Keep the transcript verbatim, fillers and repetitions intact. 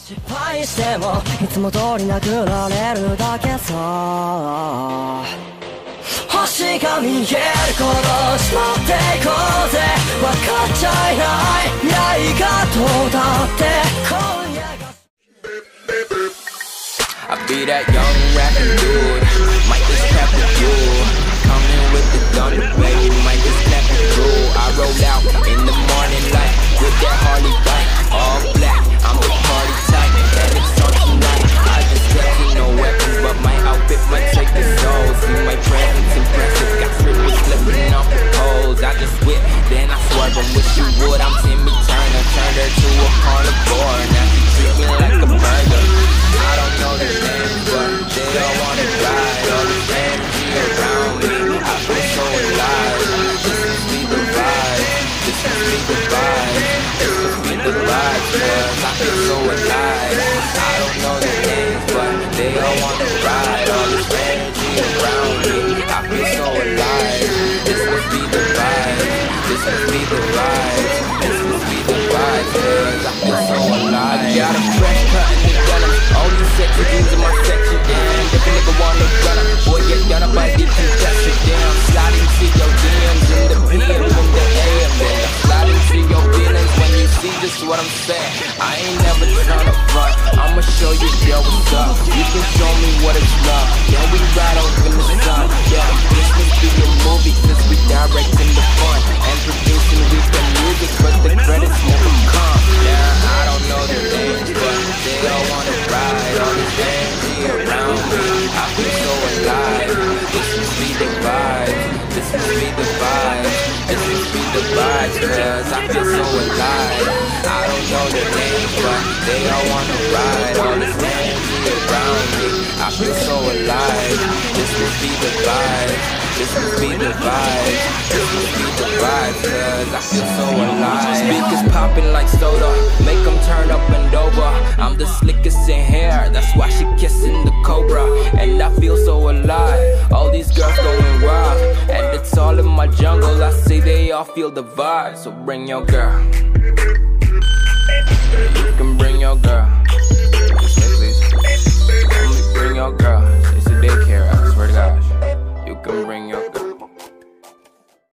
失敗してもいつも通り殴られるだけさ。星が見えるこのしまっていこうぜ。分かっちゃいない未来がどうだって今夜が I be that young rapping dude, might just cap the jewel. Coming with the thunder, baby, might just snap it through. I roll out in the morning light with that Harley bike, all black. I'm the party type, and it's on tonight. I just got you no weapons, but my outfit might take the soul. See my presence impressive, got strippers slipping off the poles. I just whip, then I swerve and wish you would. I'm Timmy Turner, turned her to a carnivore. Now she treat me like a burger. I don't know the names, but they all wanna ride. All this energy around me, I feel so alive. This must be the vibe, this must be the vibe, this must be the vibe, cause I feel so alive. I don't know the names, but they all wanna ride. All this energy around me, I feel so alive. This must be the vibe, this must be the vibe, this must be the vibe, cause I feel so alive. I got a fresh cut in the denim, all these sexy jeans in my section, damn. If a nigga wanna run up, boy get done up, I get contested, damn. Sliding to your D Ms in the P M, in the A M, then I'm sliding to your feelings when you see just what I'm saying. I ain't never tryna front, I'ma show you, girl, what's up. You can show me what it's love, then we ride off in the sun. Yeah, this must be a movie, cause we directing the fun and producing with the music, but the credits never come. Yeah, I don't know the names, but they all wanna ride. All this energy around me, I feel so alive. This must be the vibe, this must be the vibe, this must be the vibe, cause I feel so alive. I don't know the names, but they all wanna ride. All this energy around me, I feel so alive. This must be the vibe, this must be the vibe, this must be the vibe, cause I feel so alive. Speakers popping like soda, make them turn up and over. I'm the slickest in hair, that's why she kissing the cobra. And I feel so alive, all these girls going wild, and it's all in my jungle. I see they all feel the vibe, so bring your girl.